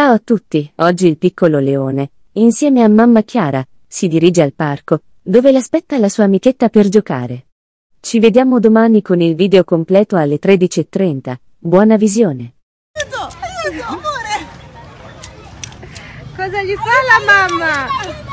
Ciao a tutti, oggi il piccolo Leone, insieme a mamma Chiara, si dirige al parco, dove l'aspetta la sua amichetta per giocare. Ci vediamo domani con il video completo alle 13:30. Buona visione! Aiuto, amore! Cosa gli fa la mamma?